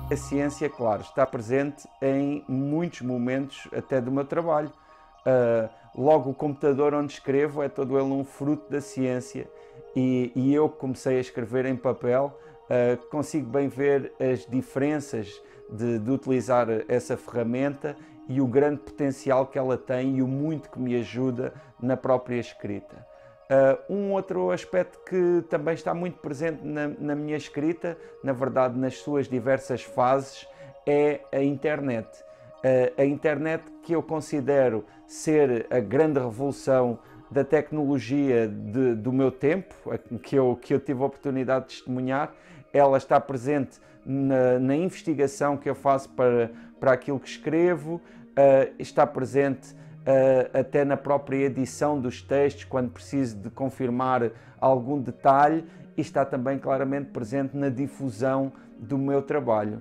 A ciência, claro, está presente em muitos momentos até do meu trabalho. Logo, o computador onde escrevo é todo ele um fruto da ciência e eu que comecei a escrever em papel, consigo bem ver as diferenças de utilizar essa ferramenta e o grande potencial que ela tem e o muito que me ajuda na própria escrita. Um outro aspecto que também está muito presente na minha escrita, na verdade nas suas diversas fases, é a internet. A internet, que eu considero ser a grande revolução da tecnologia do meu tempo, que eu tive a oportunidade de testemunhar. Ela está presente na investigação que eu faço para aquilo que escrevo, está presente até na própria edição dos textos, quando preciso de confirmar algum detalhe, e está também claramente presente na difusão do meu trabalho.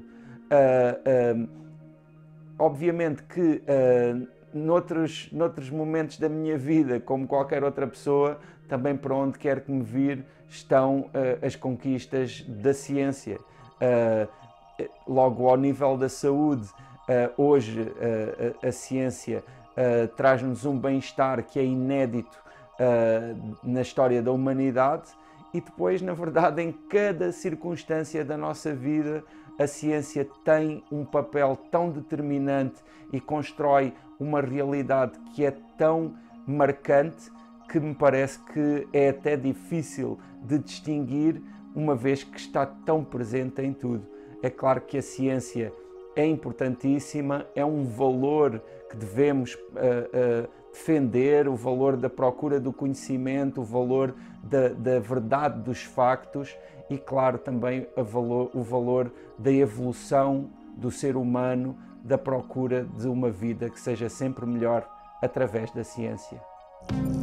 Obviamente que noutros momentos da minha vida, como qualquer outra pessoa, também para onde quer que me vir estão as conquistas da ciência. Logo ao nível da saúde, hoje a ciência traz-nos um bem-estar que é inédito na história da humanidade, e depois, na verdade, em cada circunstância da nossa vida, a ciência tem um papel tão determinante e constrói uma realidade que é tão marcante que me parece que é até difícil de distinguir, uma vez que está tão presente em tudo. É claro que a ciência é importantíssima, é um valor que devemos defender, o valor da procura do conhecimento, o valor da verdade dos factos e, claro, também o valor da evolução do ser humano, da procura de uma vida que seja sempre melhor através da ciência.